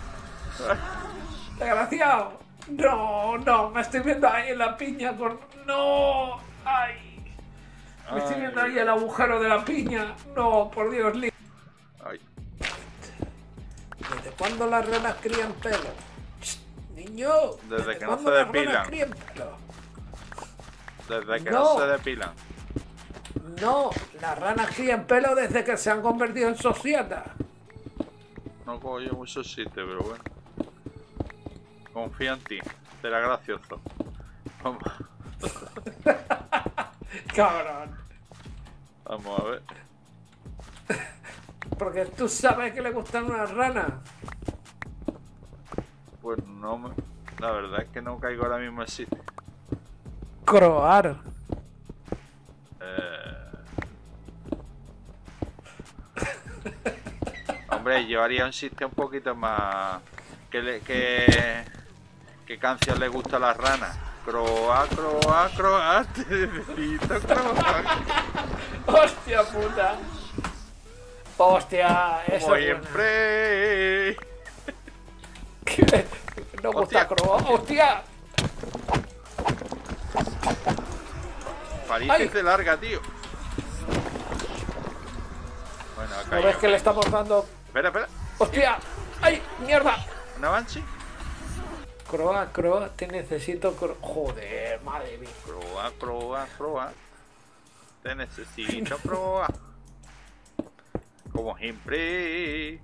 Desgraciado. No, no, me estoy viendo ahí en la piña con... No. Ay. Me estoy viendo ahí el agujero de la piña. No, por Dios, Ay. ¿Desde cuándo las ranas crían pelo? Shh, niño. Desde que no cuándo se las ranas depilan. crían pelo? Desde que No. no se depilan. No, las ranas crían pelo desde que se han convertido en societas. No cojo yo mucho chiste, pero bueno. Confío en ti. Será gracioso. Vamos, Cabrón. vamos a ver. Porque tú sabes que le gustan unas ranas. Pues no me... La verdad es que no caigo ahora mismo en sitio. Croar. Hombre, yo haría un chiste un poquito más... ¿Qué canción le gusta a las ranas? Croa, croa, croa, te necesito croa. Hostia puta. Hostia, eso Como es buena. siempre. No gusta Hostia. croar. Hostia. París Ay. se larga, tío. Bueno, acá ¿No hay... ves que le estamos dando? Espera, espera. Hostia. Ay, mierda. ¿Una Banshee? Croa, te necesito Joder, madre mía. Croa, croa, croa. Te necesito croa. Como siempre.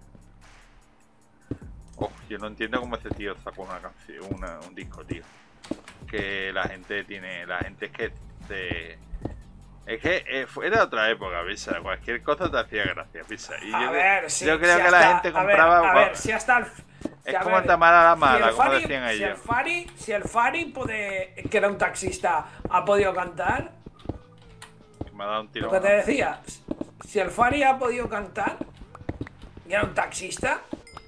Oh, yo no entiendo cómo ese tío sacó una canción, un disco, tío. Que la gente es que era otra época, Pisa. Cualquier cosa te hacía gracia, Pisa. Y A yo, ver, sí, yo creo si que la hasta- gente compraba. A ver, si hasta el... Es a como ver, el Tamara la mala, si el como Fari- decían si ellos. el Fari que era un taxista, ha podido cantar, Me ha dado un tiro. lo que te decía, si el Fari ha podido cantar, y era un taxista,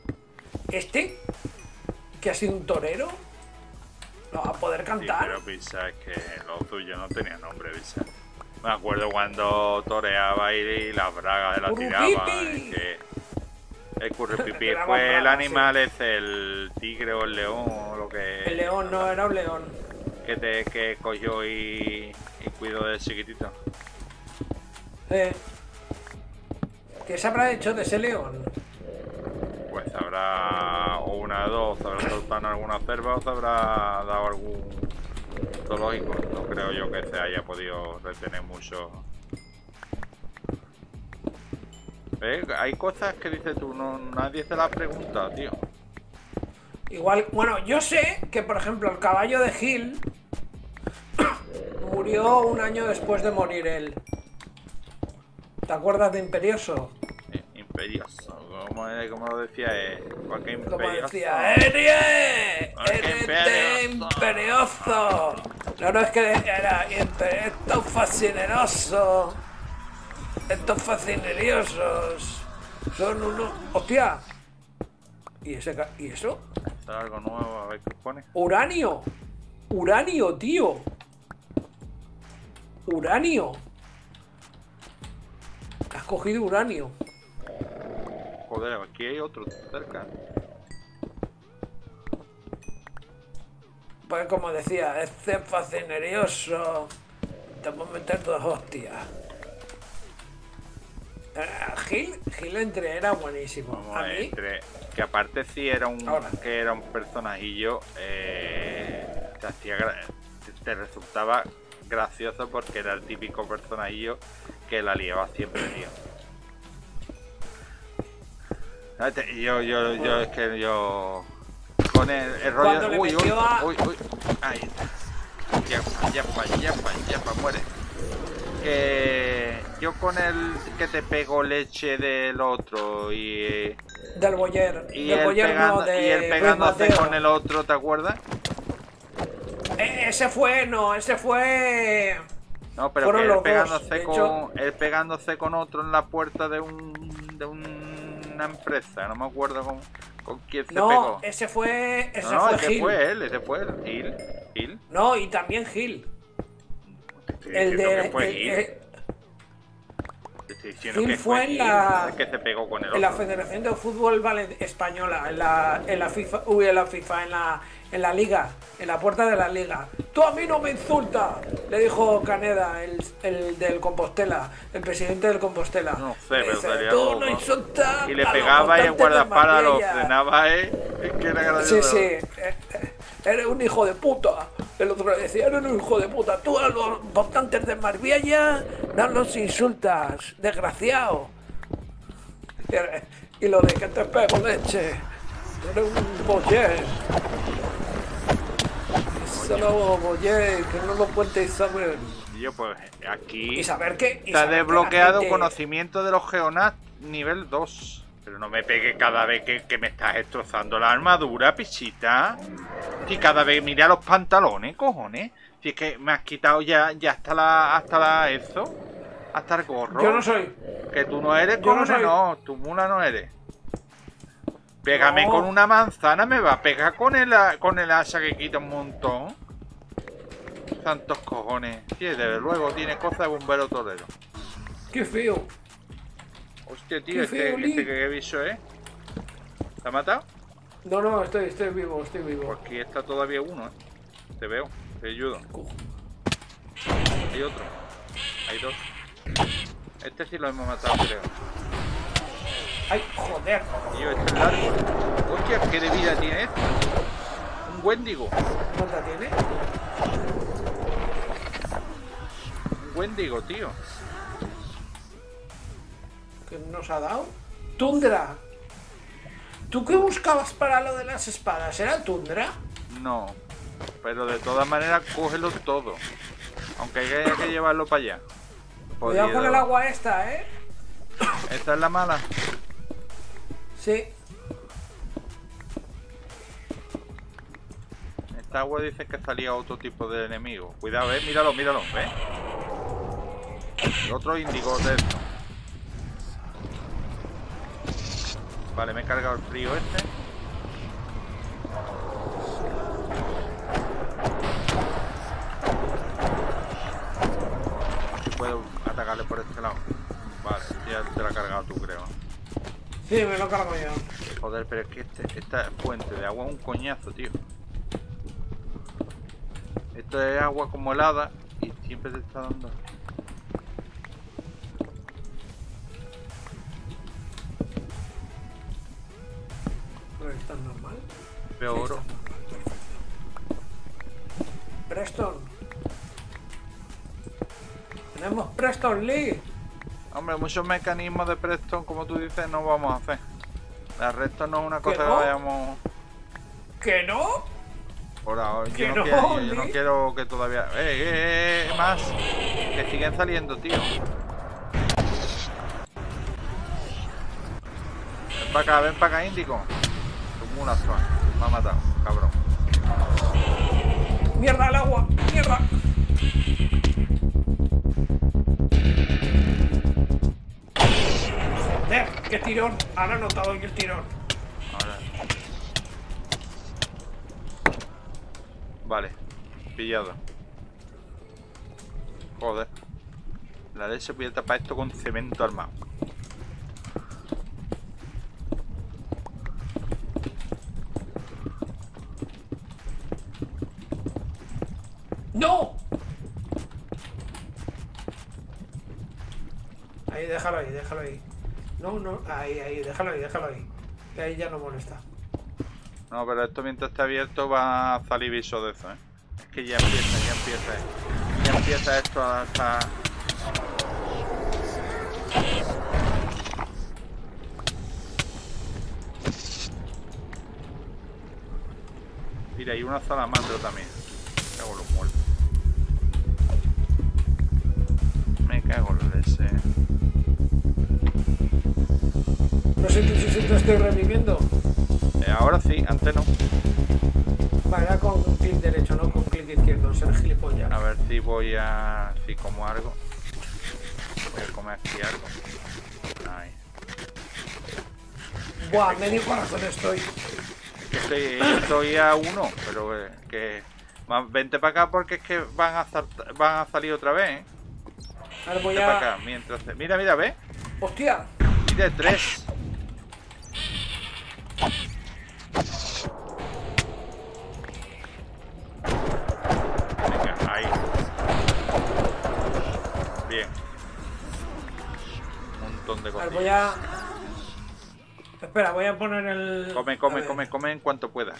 que ha sido un torero, no va a poder Sí, cantar. pero Pisa, es que lo tuyo no tenía nombre, Pisa. Me acuerdo cuando toreaba y las bragas la tiraba. ¡Currupipi! Que el curripipí Tiraba fue el bragas, animal ese, el tigre o el león o lo que. El león no era un león. Que cogió y cuidó de chiquitito. ¿Qué se habrá hecho de ese león? Pues habrá o una de dos, se habrá soltado en alguna cerva o se habrá dado algún zoológico. No creo yo que se haya podido retener mucho. ¿Ves? Hay cosas que dices tú, no, nadie se las pregunta, tío. Igual, bueno, yo sé que, por ejemplo, el caballo de Gil murió un año después de morir él. ¿Te acuerdas de Imperioso? Imperioso, como lo decía Joaquín Como Imperioso. decía, ¡Eres! Joaquín ¡Eres Imperioso! No, es que era estos fascinerosos. Estos fascineriosos son unos... ¡Hostia! ¿Y eso? Es algo nuevo, a ver qué pone. ¡Uranio! ¡Uranio, tío! ¡Uranio! Has cogido uranio. Joder, aquí hay otro cerca. Pues como decía, este fascinerioso. Te voy a meter dos hostias. Gil entre era buenísimo. Vamos A a ver, mí, que aparte sí era un Ahora. que era un personajillo, te resultaba gracioso porque era el típico personajillo que la liaba siempre, tío. Yo es que yo con el rollo Cuando le uy, metió a- uy, ahí ya muere. Que yo con el que te pegó leche del otro y del Boyer. y Del él, Boyer no, y de él pegándose Mateo. con el otro, ¿te acuerdas? Ese fue No, pero Fueron que los dos, de él pegándose con otro en la puerta de una empresa, no me acuerdo con quién se No, pegó. ese fue Ese Gil. fue él, Gil. No, y también Gil. Estoy El diciendo de que fue Gil. Te estoy diciendo Phil que fue en Phil, la, el que se pegó con el en la otro. Federación de Fútbol Española, en la FIFA, en la Liga, en la puerta de la Liga. ¡Tú a mí no me insultas! Le dijo Caneda, el del Compostela, el presidente del Compostela. No sé, Le pero dice, sería tú loco. no insultas Y le a los pegaba y el votantes de guardaespaldas lo Marbella". frenaba, Es que era gracioso. Sí, eres un hijo de puta. El otro le decía, eres un hijo de puta. Tú a los votantes de Marbella no los insultas, desgraciado. Y lo de que te pego leche. Eres un boyer. Solo boyer, que no lo cuente Isabel. Yo, pues aquí Y saber que... y está saber que la desbloqueado gente- conocimiento de los Geonat nivel 2. Pero no me pegue cada vez que me estás destrozando la armadura, pichita. Y cada vez mira los pantalones, cojones. Si es que me has quitado ya hasta el gorro. Yo no soy. Que tú no eres, Yo no cojones, soy. no, tu mula no eres. Pégame No. con una manzana, me va a pegar con el hacha que quita un montón. Santos cojones. Sí, desde luego tiene cosas de bombero torero. Qué feo. Hostia, tío, Qué feo, Lee. ¿qué bicho es? ¿Te ha matado? No, estoy vivo, estoy vivo. Pues aquí está todavía uno, Te veo, te ayudo. Hay otro. Hay dos. Este sí lo hemos matado, creo. Ay, joder. Tío, este es largo. Hostia, ¿qué de vida tiene este? Un Wendigo. ¿Cuánta tiene? Un Wendigo, tío. ¿Qué nos ha dado? Tundra. ¿Tú qué buscabas para lo de las espadas? ¿Era Tundra? No. Pero de todas maneras, cógelo todo. Aunque haya que llevarlo para allá. Cuidado con el agua esta, ¿eh? Esta es la mala. Sí. Esta agua dice que salía otro tipo de enemigo. Cuidado, míralo, ¿ves? Otro índigo de esto. Vale, me he cargado el frío este. Puedo atacarle por este lado. Vale, ya te la has cargado tú, creo. Sí, me lo cargo yo. Joder, pero es que esta fuente de agua es un coñazo, tío. Esto es agua como helada y siempre te está dando. Pero está normal. Veo Sí, oro. está normal, perfecto. Preston. Tenemos Preston Lee. Hombre, muchos mecanismos de Preston, como tú dices, no vamos a hacer. La recta no es una cosa que no? vayamos ¿Que no? por ahora. Que Yo no, yo no Lee. quiero que todavía. Más. Que siguen saliendo, tío. Ven para acá, Índico. Tu mula suave. Me ha matado, cabrón. ¡Mierda, el agua! ¡Mierda! ¡Joder! ¡Qué tirón! Ahora he notado el tirón. Ahora. Vale, pillado. Joder. La leche voy a tapar esto con cemento armado. ¡No! Ahí, déjalo ahí. No, ahí, déjalo ahí. Que ahí ya no molesta. No, pero esto mientras esté abierto va a salir viso de eso, Es que ya empieza esto a estar... Mira, hay una salamandra también. Me cago en los muertos. Me cago en la leche. No sé si te estoy reviviendo. Ahora sí, antes no. Vale, era con clic derecho, no con clic izquierdo. Ser gilipollas. A ver si voy a... si como algo. Voy a comer aquí algo. Ahí. Buah, medio corazón estoy. Estoy a uno, pero vente para acá porque es que van a salir otra vez, Ahora voy Vete para a... acá, mientras... Mira, mira, ¿ves? ¡Hostia! Y de 3. Venga, ahí. Bien. Un montón de A ver, cosas. voy a... Espera, voy a poner el... Come en cuanto puedas.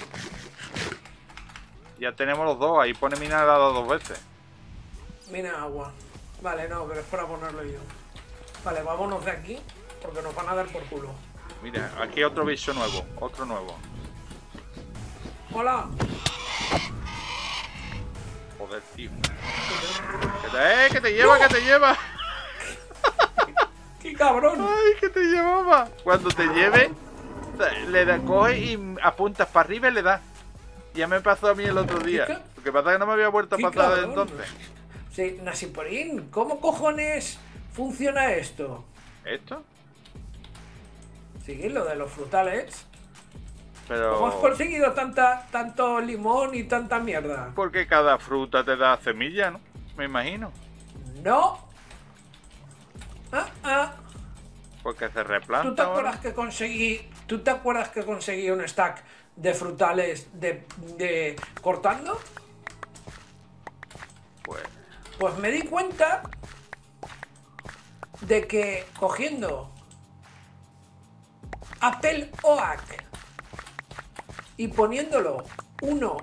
Ya tenemos los dos, ahí pone mina helada 2 veces. Mina agua. Vale, no, pero es para ponerlo yo. Vale, vámonos de aquí, porque nos van a dar por culo. Mira, aquí otro bicho nuevo, otro nuevo. ¡Hola! Joder, tío. Que te lleva, ¡No! que te lleva! ¡Qué cabrón! ¡Ay, que te llevaba! Cuando te lleve, le da, coge y apuntas para arriba y le das. Ya me pasó a mí el otro día. Lo que pasa es que no me había vuelto a ¡Qué pasar desde cabrón! entonces. Sí, Nasiporín, ¿cómo cojones funciona esto? ¿Esto? Sí, lo de los frutales. Pero... ¿Cómo has conseguido tanto limón y tanta mierda? Porque cada fruta te da semilla, ¿no? Me imagino. ¡No! Porque se replanta. ¿Tú te ahora. acuerdas que conseguí... ¿Tú te acuerdas que conseguí un stack de frutales de cortando? Pues me di cuenta de que cogiendo Apple Oak y poniéndolo uno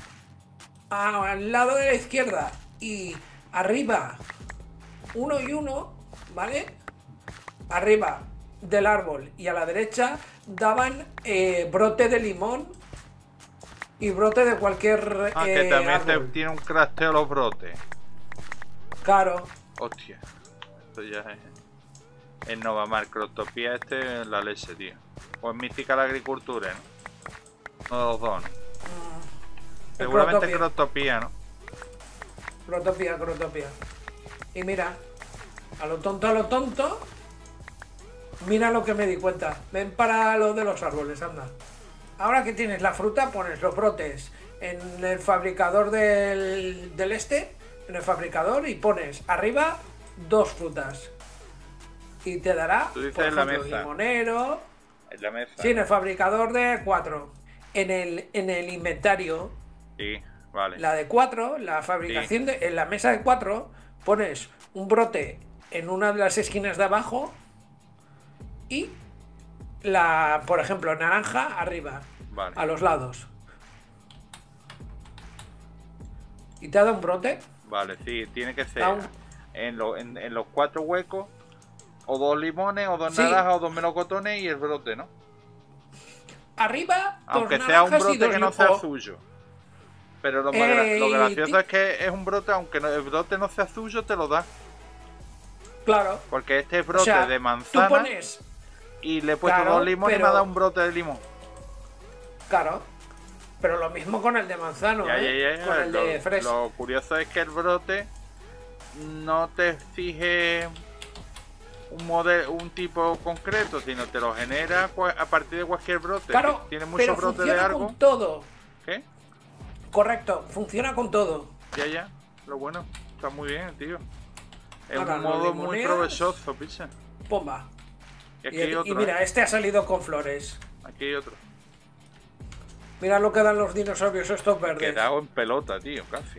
al lado de la izquierda y arriba uno y uno, ¿vale? Arriba del árbol y a la derecha daban brote de limón y brote de cualquier Que también árbol. tiene un crafteo los brotes. Claro. Hostia. Esto ya es... El Novamar Crotopía este es la leche, tío. O es mística la agricultura, ¿no? No de los dos, ¿no? Seguramente Crotopía, ¿no? Crotopía. Y mira, a lo tonto, mira lo que me di cuenta. Ven para lo de los árboles, anda. Ahora que tienes la fruta, pones los brotes en el fabricador del en el fabricador y pones arriba 2 frutas. Y te dará, Tú dices por en la ejemplo, mesa. limonero. En la mesa. Sí, en el fabricador de 4. En el inventario, Sí, vale. la de 4, la fabricación en la mesa de 4, pones un brote en una de las esquinas de abajo y por ejemplo, naranja arriba, Vale. a los lados. ¿Y te ha dado un brote? Vale, sí, tiene que ser Da un- en los 4 huecos, o 2 limones, o 2 Sí. naranjas, o 2 melocotones y el brote, ¿no? Arriba, dos Aunque sea un naranjas y brote dos que no sea limos. suyo. Pero lo gracioso es que es un brote, aunque el brote no sea suyo, te lo da. Claro. Porque este es O brote sea, de tú manzana pones... y le he puesto Claro, 2 limones y me pero- ha dado un brote de limón. Claro. Pero lo mismo con el de manzano, Ya, ¿eh? ya. Con el de fresa. Lo curioso es que el brote no te exige un tipo concreto, sino te lo genera a partir de cualquier brote. Claro, Si tiene pero mucho brote de funciona algo. con todo. ¿Qué? Correcto, funciona con todo. Ya. Lo bueno, está muy bien, tío. Es Ahora, un los modo muy limoneas- provechoso, picha. Pomba. Y aquí hay otro. Y mira, este ha salido con flores. Aquí hay otro. Mira lo que dan los dinosaurios estos verdes. Quedado en pelota, tío, casi.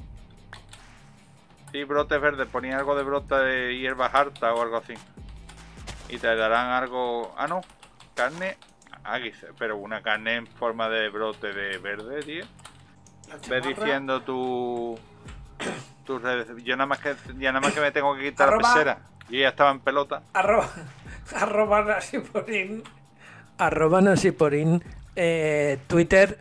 Sí, brotes verdes. Ponía algo de brota de hierbas hartas o algo así. Y te darán algo... Ah, no. Carne... pero una carne en forma de brote de verde, tío. La Ves chamarra. diciendo tus redes. Yo nada más que me tengo que quitar Arroba- la pechera. Yo ya estaba en pelota. Arroba Nasiporín. Arroba Nasiporín. Twitter.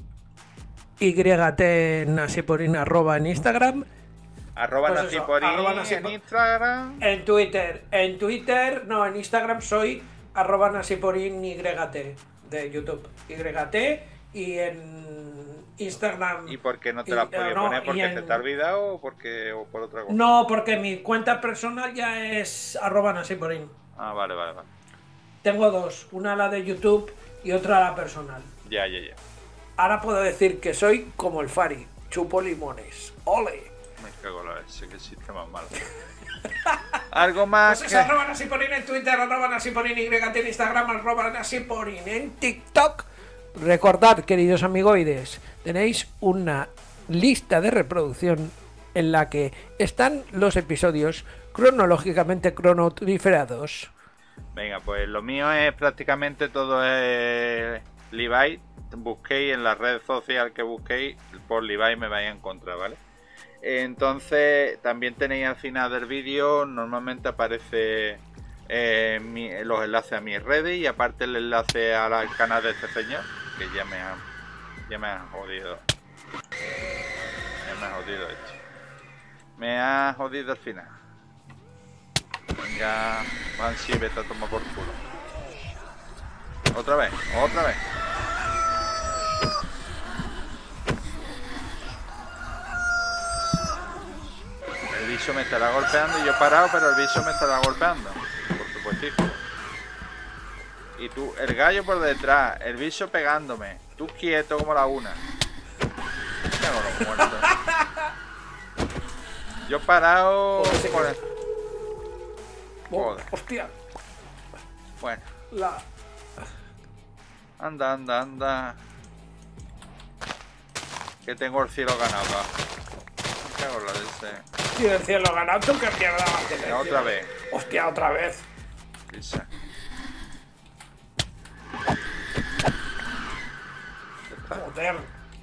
YT Nasiporín arroba en Instagram. Arroba Pues eso, Nasiporín arroba en Nasiporín. Instagram. En Twitter, no, en Instagram soy arroba Nasiporín YT de YouTube. YT y en Instagram. ¿Y por qué no te la has podido no, poner? y ¿Porque en- se te ha olvidado o por otra cosa? No, porque mi cuenta personal ya es arroba Nasiporín. Ah, vale. Tengo 2, una la de YouTube y otra la personal. Ya. Ahora puedo decir que soy como el Fari, chupo limones. ¡Ole! Me cago en la leche, que sistema malo. Algo más. Pues eso, arroba Nasiponin en Twitter, arroba Nasiponin YT en Instagram, arroba Nasiponin en TikTok. Recordad, queridos amigoides, tenéis una lista de reproducción en la que están los episodios cronológicamente cronotriferados. Venga, pues lo mío es prácticamente todo Levi. Busquéis en la red social que busquéis por Levi, me vais a encontrar, ¿vale? Entonces también tenéis al final del vídeo, normalmente aparece los enlaces a mis redes y aparte el enlace al canal de este señor, que ya me ha jodido. Ya me ha jodido esto. Me ha jodido al final. Venga, Banshee, vete a tomar por culo. Otra vez, otra vez. El bicho me estará golpeando y yo parado, pero el bicho me estará golpeando. Por supuesto. Y tú, el gallo por detrás, el bicho pegándome. Tú quieto como la una. Tengo los muertos. Yo parado por el... Joder. Hostia. Bueno. La... Anda, anda, anda. Que tengo el cielo ganado. Me cago en la de ese. Tío, el cielo ganado, tú qué mierda vas a tener. Otra vez. Hostia, otra vez. Pisa. Joder.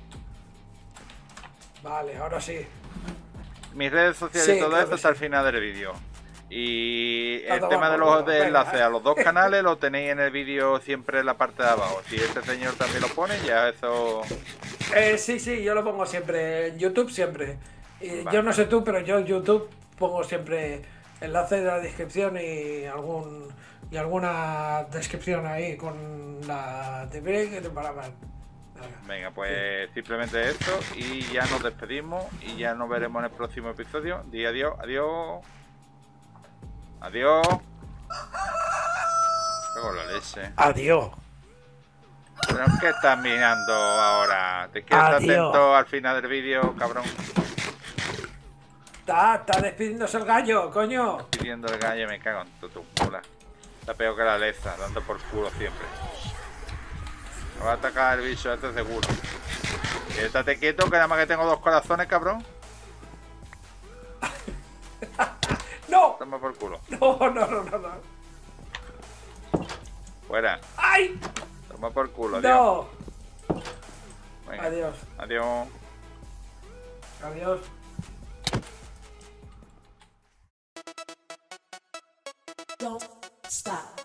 Vale, ahora sí. Mis redes sociales Sí, y todo claro esto que está al sí. final del vídeo. Y A el tomar tema de por los culo. enlaces Venga. a los dos canales lo tenéis en el vídeo siempre en la parte de abajo. Si este señor también lo pone, ya eso... Sí, yo lo pongo siempre en YouTube, siempre. Y Vale. yo no sé tú, pero yo en YouTube pongo siempre enlace de la descripción y alguna descripción ahí con la TV que te paraban. Venga, pues simplemente esto y ya nos despedimos y ya nos veremos en el próximo episodio. Di adiós, adiós. Adiós. Cago en la leche. Adiós. ¿Pero qué estás mirando ahora? ¿Te quedas Adiós. atento al final del vídeo, cabrón? Está despidiéndose el gallo, coño. Pidiendo el gallo, me cago en tu mula. Está peor que la leza, dando por culo siempre. Me va a atacar el bicho, este seguro. Y estate quieto, que nada más que tengo 2 corazones, cabrón. ¡No! Toma por culo. No. Fuera. ¡Ay! Toma por culo, adiós. ¡No! Venga. Adiós. Adiós. Adiós. Don't stop.